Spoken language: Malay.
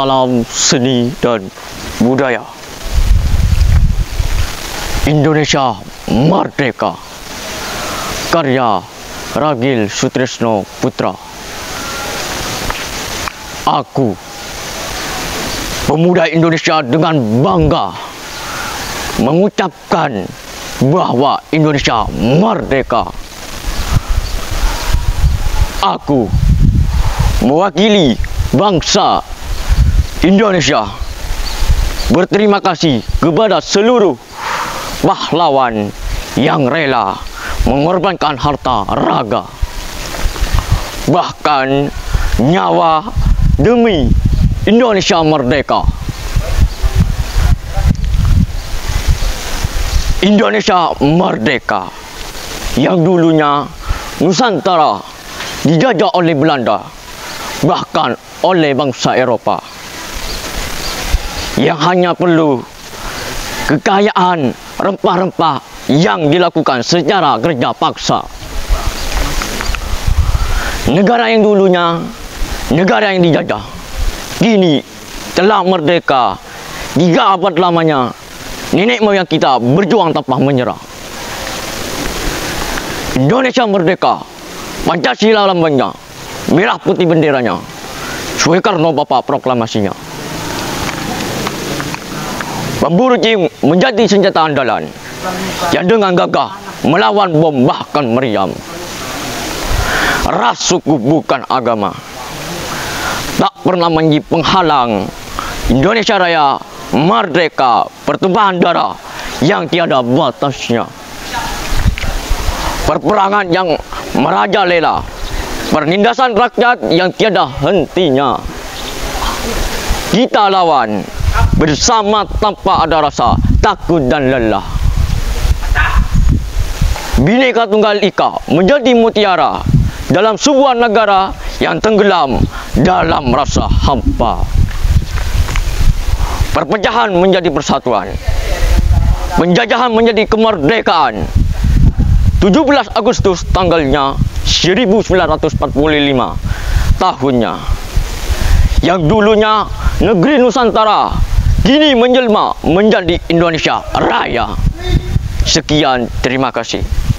Salam seni dan budaya. Indonesia Merdeka. Karya Ragil Sutrisno Putra. Aku, pemuda Indonesia, dengan bangga mengucapkan bahwa Indonesia merdeka. Aku mewakili bangsa Indonesia berterima kasih kepada seluruh pahlawan yang rela mengorbankan harta raga, bahkan nyawa demi Indonesia merdeka. Indonesia merdeka yang dulunya Nusantara dijajah oleh Belanda, bahkan oleh bangsa Eropa, yang hanya perlu kekayaan rempah-rempah yang dilakukan secara kerja paksa. Negara yang dulunya negara yang dijajah, kini telah merdeka. 3 abad lamanya nenek moyang kita berjuang tanpa menyerah. Indonesia merdeka, Pancasila lambangnya, merah putih benderanya, Soekarno Bapak proklamasinya. Pemburu cium menjadi senjata andalan yang dengan gagah melawan bom bahkan meriam. Ras, suku, bukan agama, tak pernah menjadi penghalang Indonesia Raya merdeka, pertumpahan darah yang tiada batasnya, perperangan yang merajalela, penindasan rakyat yang tiada hentinya. Kita lawan bersama tanpa ada rasa takut dan lelah. Bhinneka Tunggal Ika menjadi mutiara dalam sebuah negara yang tenggelam dalam rasa hampa. Perpecahan menjadi persatuan, penjajahan menjadi kemerdekaan. 17 Agustus tanggalnya 1945 tahunnya. Yang dulunya negeri Nusantara kini menjelma menjadi Indonesia Raya. Sekian, terima kasih.